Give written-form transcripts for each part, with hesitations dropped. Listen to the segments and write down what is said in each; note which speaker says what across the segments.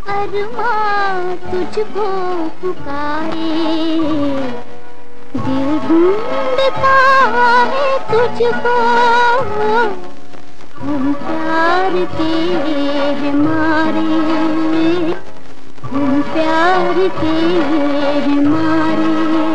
Speaker 1: अरमां तुझको पुकारे, दिल ढूंढता है तुझको। हम प्यार के हैं मारे, हम प्यार के हैं मारे।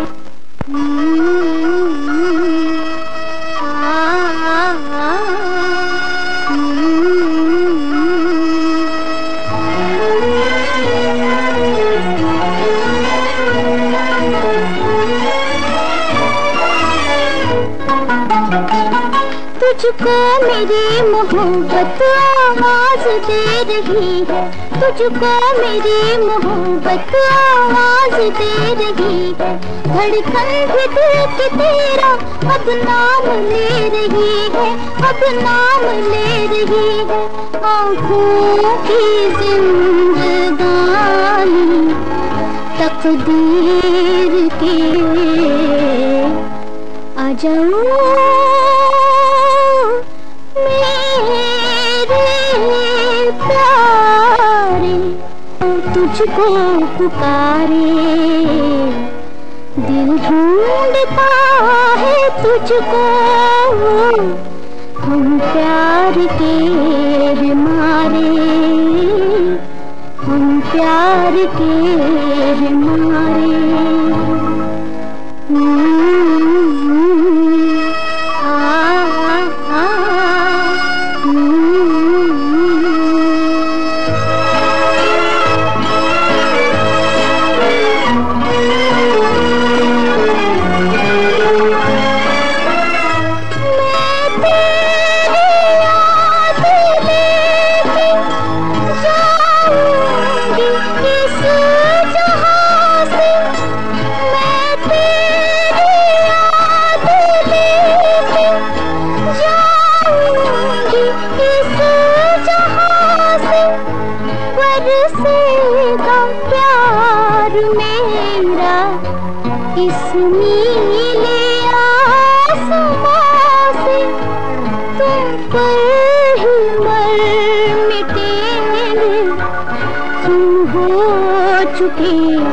Speaker 1: तुझको मेरी मोहब्बत आवाज दे रही है, तुझको मेरी मोहब्बत आवाज दे रही है। धड़कन भी दिल की तेरा अब नाम ले रही है, अब नाम ले रही है। आँखों की जिंदगानी तकदीर के आ जाओ तुझको पुकारे, दिल ढूंढता है तुझको। हम प्यार के हैं मारे, हम प्यार के हैं मारे। प्यार मेरा इस नीले आसमां से, तुम पर ही मर मिटेंगे। तुम हो चुके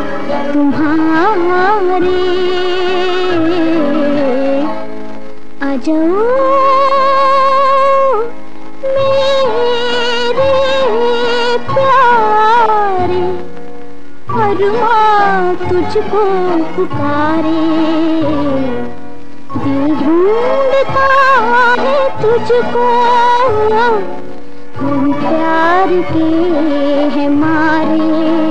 Speaker 1: तुम्हारे, आ जाओ मेरे प्यारे। अरमां तुझको पुकारे, दिल ढूंढता है तुझको। हम प्यार के हैं मारे,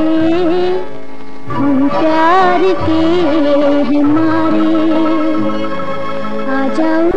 Speaker 1: हम प्यार के हैं मारे। आ जाओ